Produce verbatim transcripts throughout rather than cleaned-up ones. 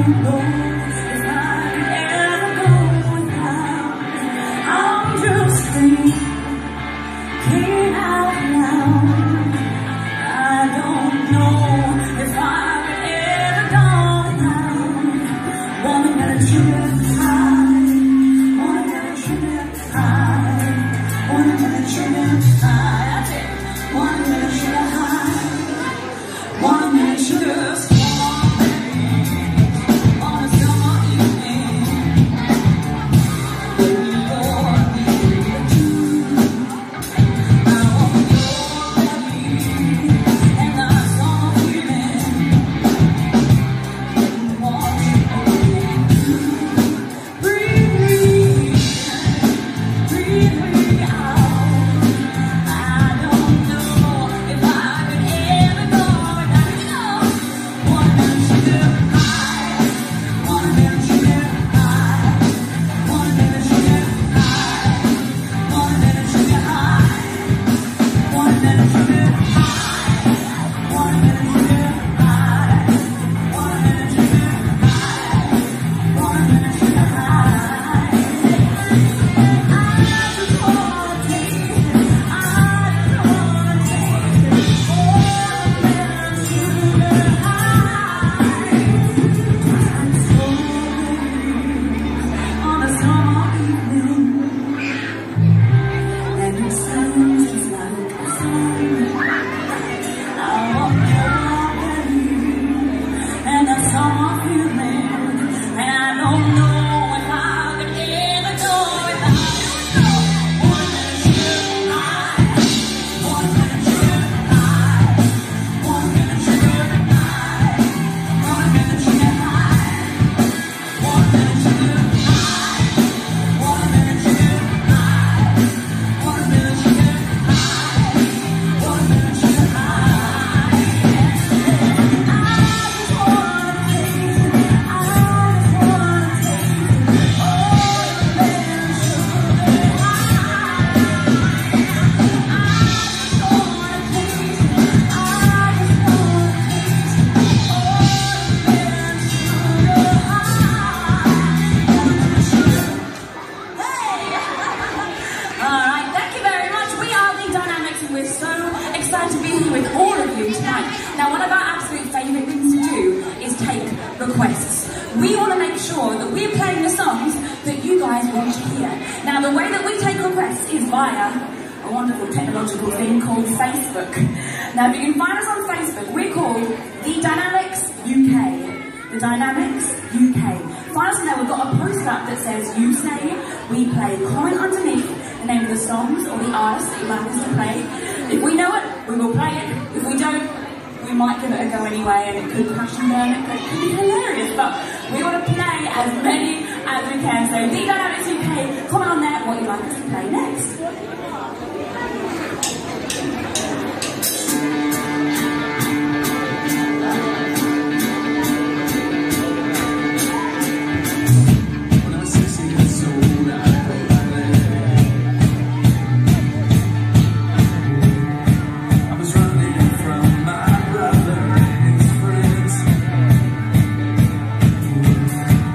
requests. We want to make sure that we're playing the songs that you guys want to hear. Now, the way that we take requests is via a wonderful technological thing called Facebook. Now, if you can find us on Facebook, we're called The Dynamics U K. The Dynamics U K. Find us in there. We've got a post up that says, you say, we play. Comment underneath the name of the songs or the artist that you'd like us to play. If we know it, we will play it. If we don't, we might give it a go anyway, and it could crash and burn, it could be hilarious, but we want to play as many as we can. So The Dynamics U K, comment on there what you'd like us to play next.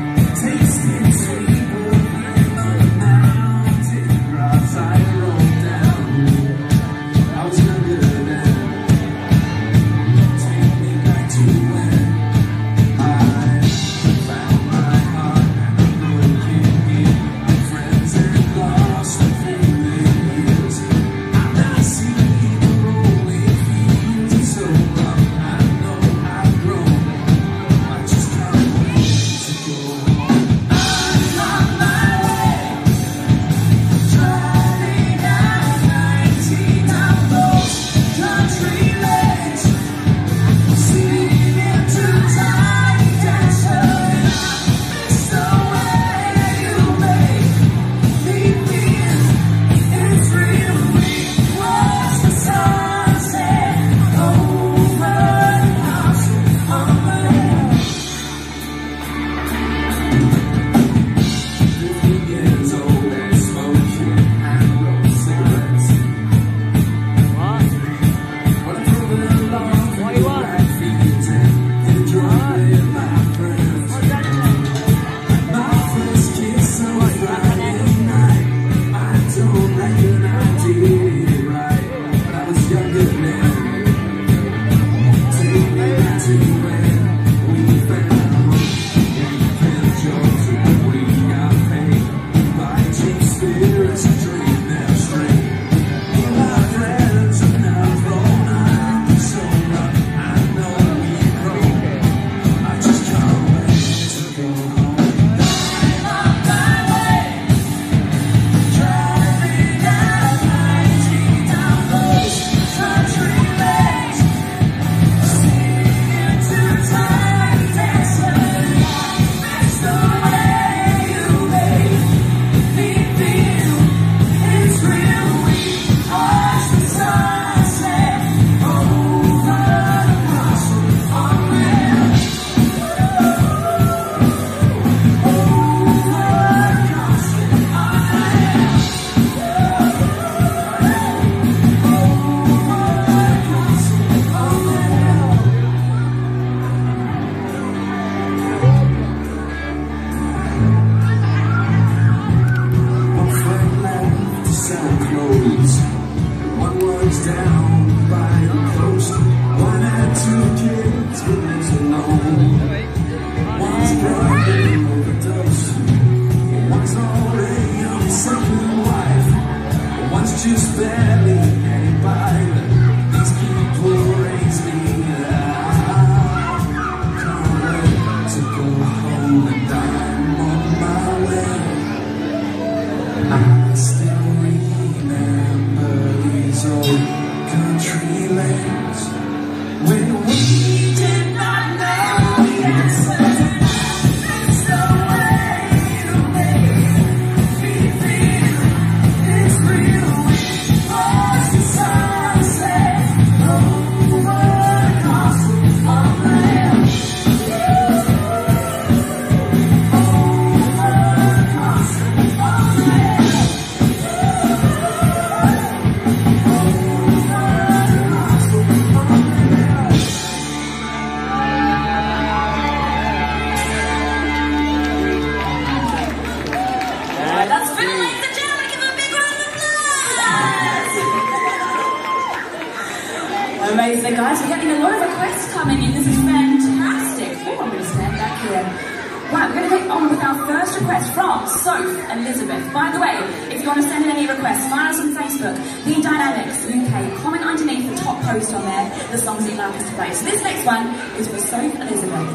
Down moving on with our first request from Soph Elizabeth. By the way, if you want to send in any requests, find us on Facebook, The Dynamics U K. Comment underneath the top post on there the songs that you'd like us to play. So this next one is for Soph Elizabeth.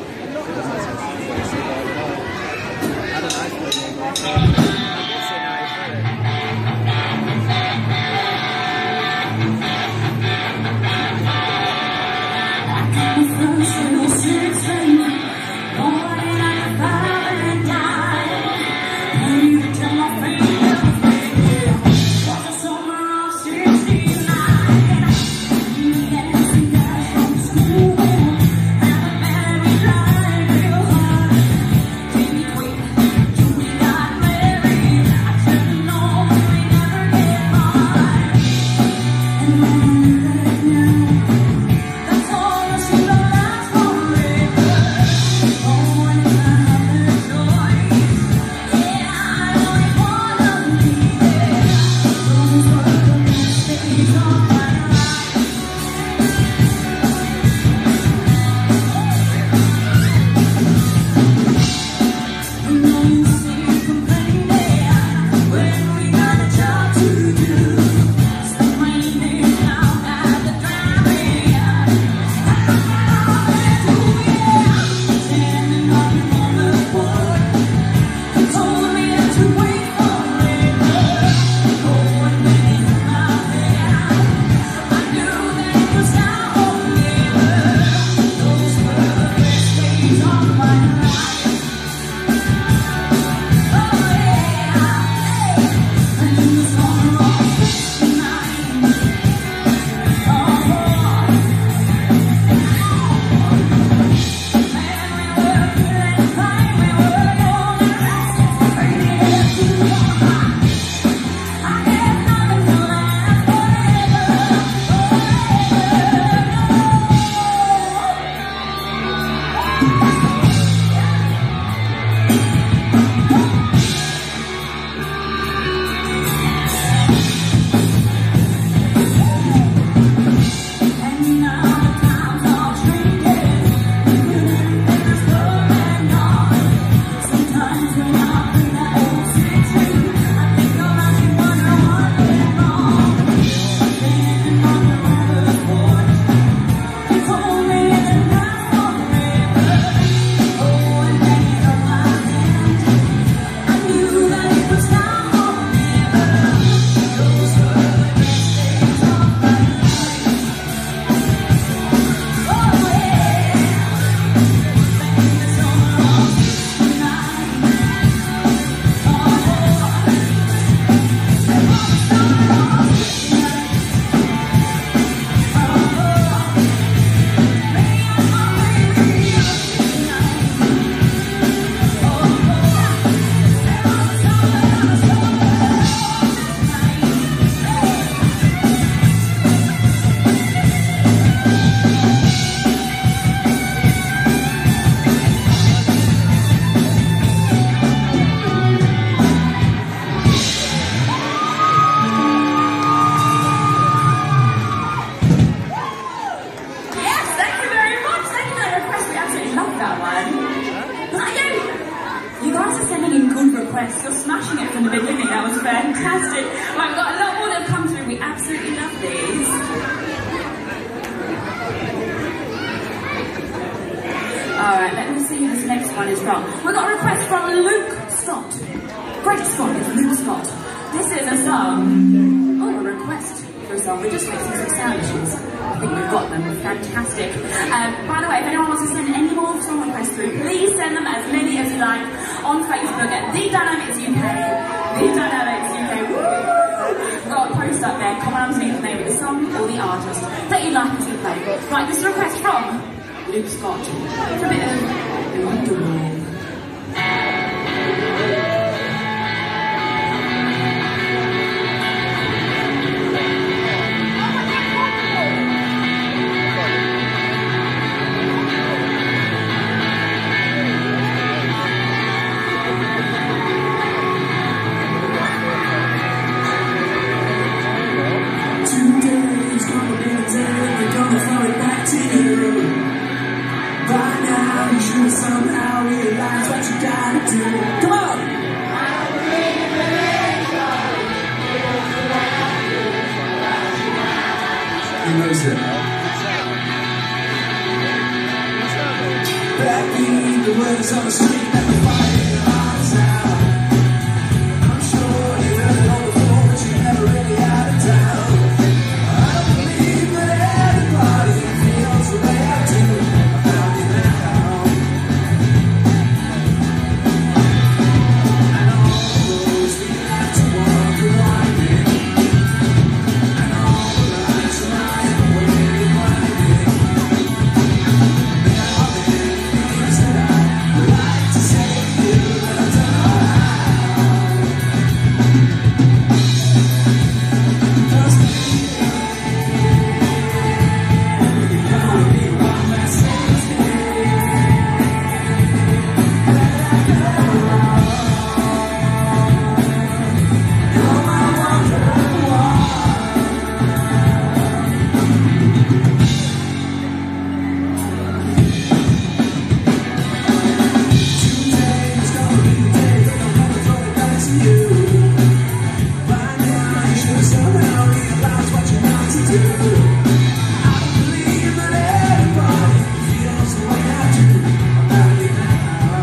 You're smashing it from the beginning. That was fantastic. Right, we've got a lot more that have come through. We absolutely love these. Alright, let me see who this next one is from. We've got a request from Luke Scott. Great Scott, it's Luke Scott. This is a song. Oh, a request for a song. We're just fixing some sound issues. I think we've got them. Fantastic. Um, by the way, if anyone wants to send any more song requests through, please send them as many as you like on Facebook at The Dynamics U K. The Dynamics U K. Woo! We've got a post up there. Comment underneath the name of the song or the artist that you'd like us to play. Right, this is a request from Luke Scott. It's a bit of Wonderwall. Today's gonna be a day we're gonna throw it back to you. By now what you gotta do. Come on! He knows it. Backbeat, the words on the street and the fire in your eyes out. I'm sure you heard it all before, but you never really had it down. I don't believe that everybody feels the way I do about you now. And all the roads we have to walk are winding, and all the lights are lying away blinding. There are many things that I would like to say to you, but I don't know how. 'Cause baby, you're gonna be the one that saves me. Let I go. You're my wonderwall. Today's gonna be the day that I'm gonna throw it back to you. By now you should somehow realize what you're not to do. I don't believe that everybody feels the way I do about you now.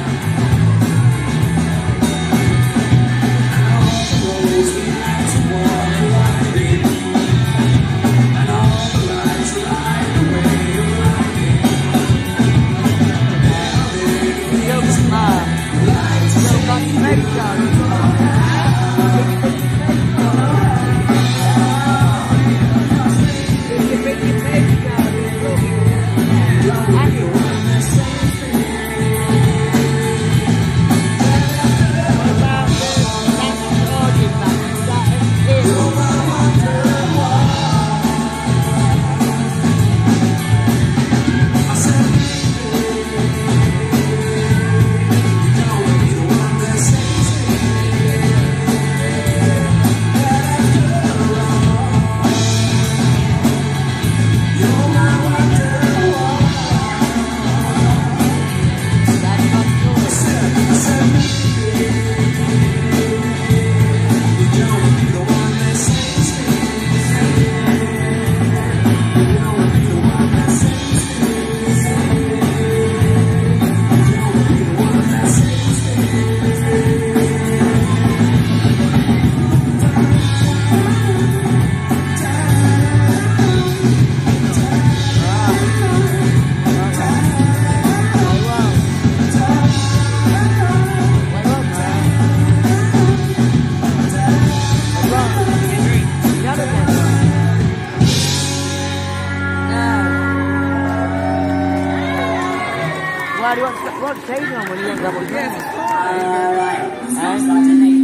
And all the roads we have to walk are winding, and all the lights that light the way you're blinding. There are many things that I would like to say to you, but I don't know how. Why do you want what's taking on when you want double dress? Alright, that's nice, didn't he?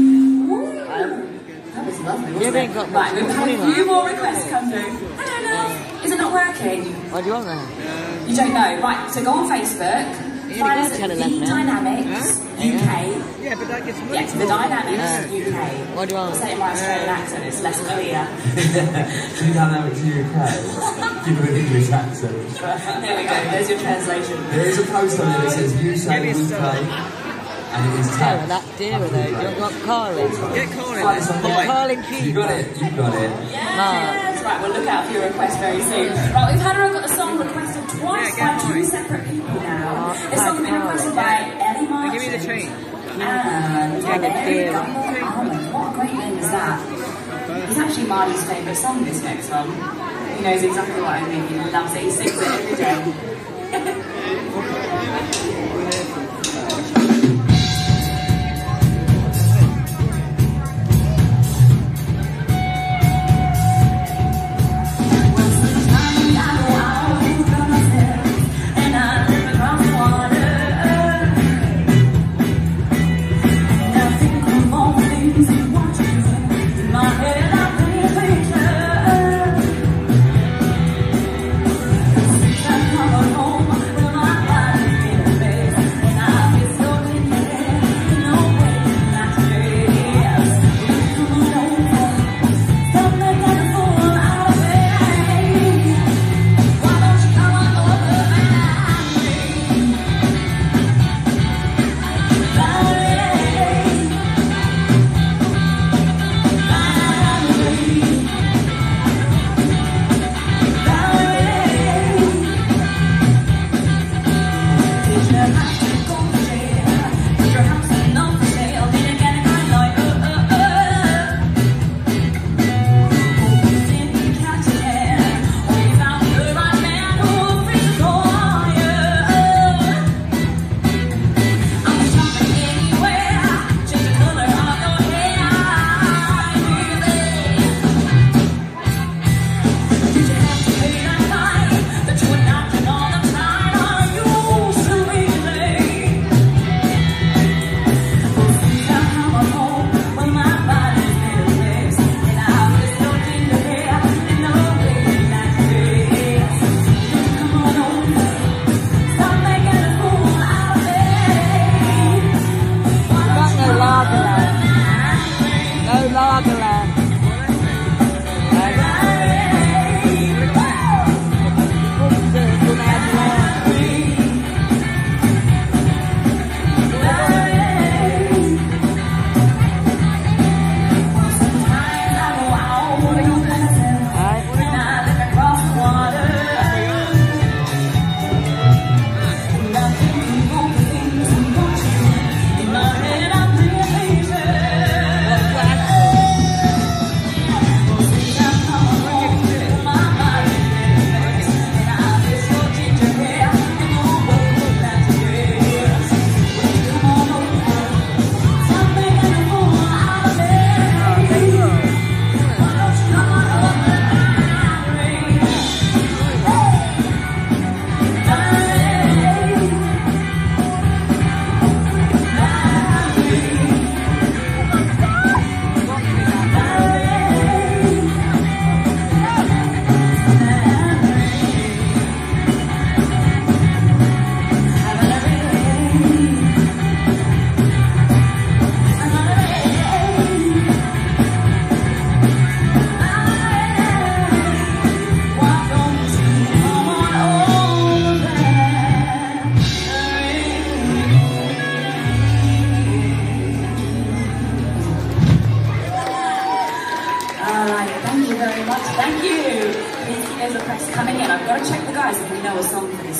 That was lovely, wasn't You it? ain't got Right, we've had a much few more requests come through. Hello, love. Is it not working? What do you want then? You don't know. Right, so go on Facebook, You find only us got at ten The eleven now. Dynamics U K. Yeah, but that gets money. Yes, The Dynamics Yeah. U K. What do you want? Say it in my Australian accent, it's less clear. The Dynamics U K. Give it an English accent. There we go, there's your translation. There is a post on there that says U K, Maybe it's U K, and it is Yeah, tagged. that deer though. You want got Carlin? Get calling. Find us on Yeah, the- Carlin You Keith. got it, you got it. Yes, right, we'll look out for your request very soon. Right, we've had a look at the song requested twice Yeah, by get two mine. separate people now. Oh, This song's been thank requested God. by Ellie Martin. Give me the chain. And Yeah, the Larry deer. Gumble Almond. What a great name is that? It's actually Marty's favourite song, this next one. He knows exactly what I mean. He loves it. He sings it every day. Come on.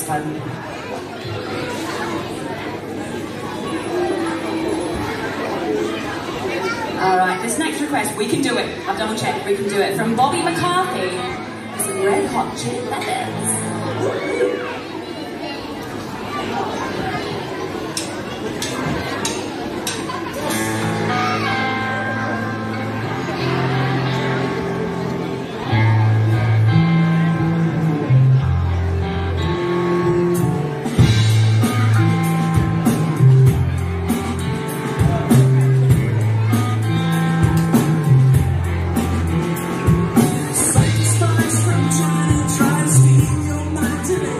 saxophone. Alright, this next request, we can do it. I've double checked, we can do it. From Bobby McCarthy, some Red Hot Chili Peppers. Spice from China, try to steal your mind today.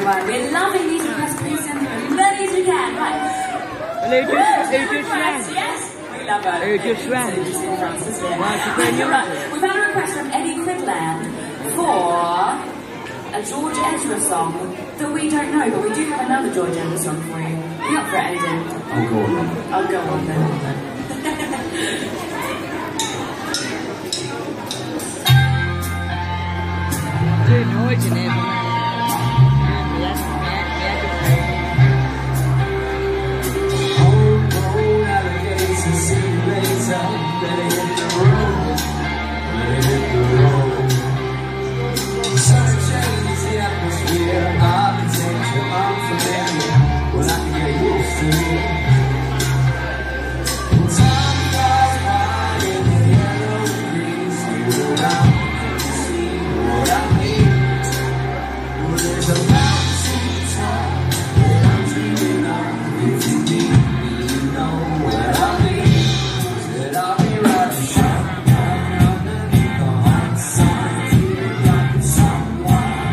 Right, we're loving these requests. Please send them as many as you can. Right. Who just, who just ran? Yes, we love her. Who just ran? Right, we've had a request from Eddie Cridland for a George Ezra song that we don't know, but we do have another George Ezra song for you. Are you up for it, Aidan? I'll go on then. I'll go on then. Doing noise in there, but Old, old alligator, see you later. Better hit the road. Better hit the road. Sun changes the atmosphere. I've been taken unfamiliar. Well, I can get used to it. Time flies by in the yellow and green. See what I see, what I mean. Well, there's a mountain top that I'm dreaming of. If you need me, you know where I'll be. Said I'll be riding shotgun underneath the hot sun, feeling like someone.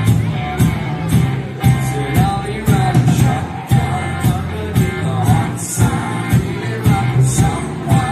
Said I'll be riding shotgun underneath the hot sun, feeling like someone.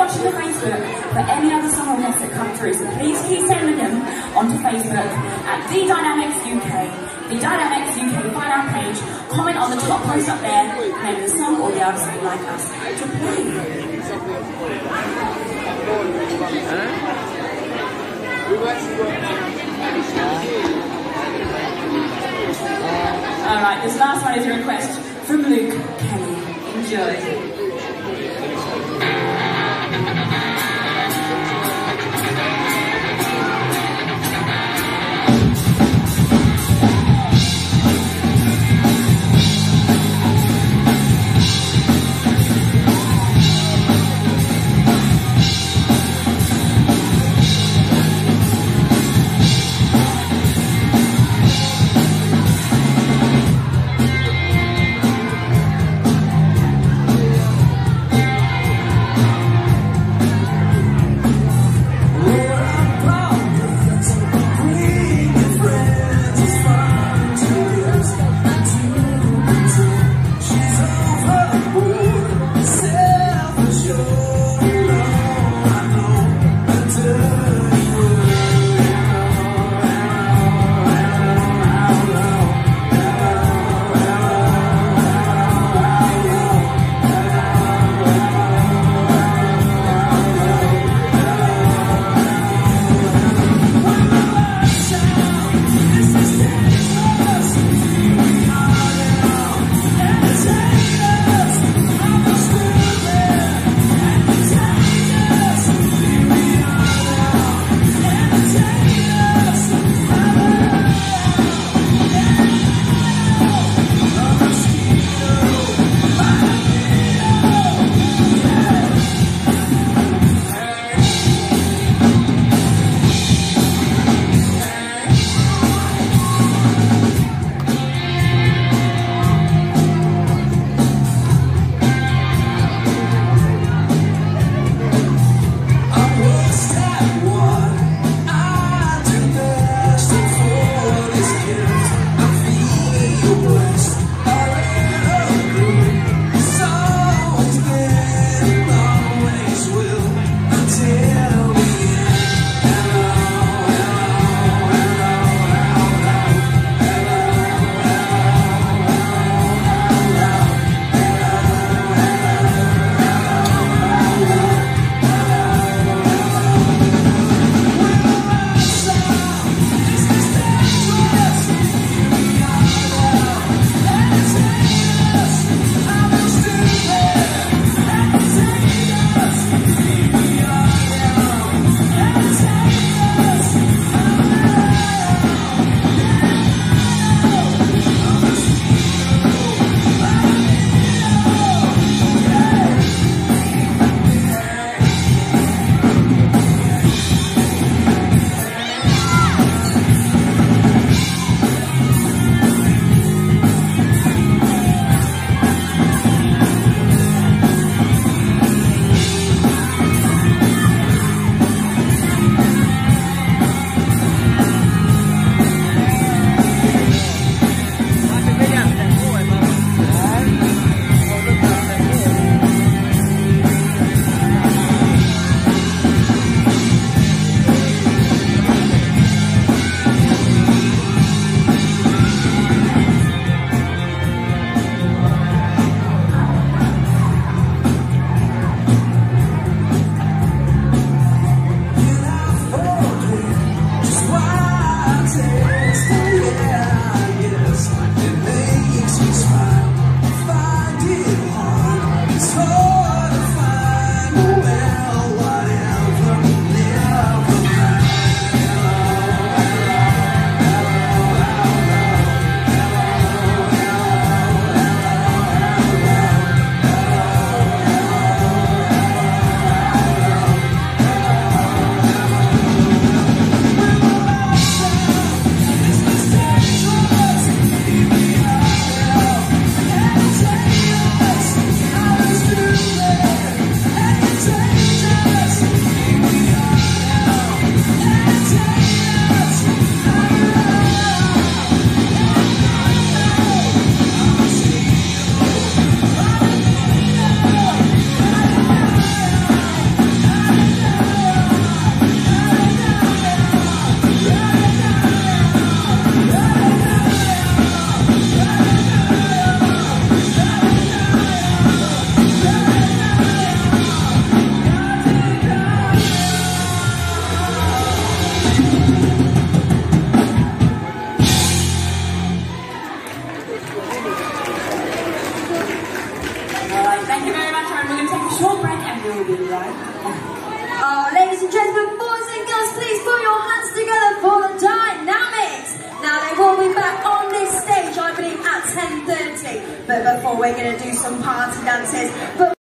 watching the Facebook for any other song requests that come through. So please keep sending them onto Facebook at The Dynamics U K. The Dynamics U K, find our page, comment on the top post up there, name the song or the artist you'd like us to play. Alright, this last one is a request from Luke Kelly. Enjoy. right? Oh, ladies and gentlemen, boys and girls, please put your hands together for the Dynamics. Now they will be back on this stage, I believe, at ten thirty. But before we're going to do some party dances. But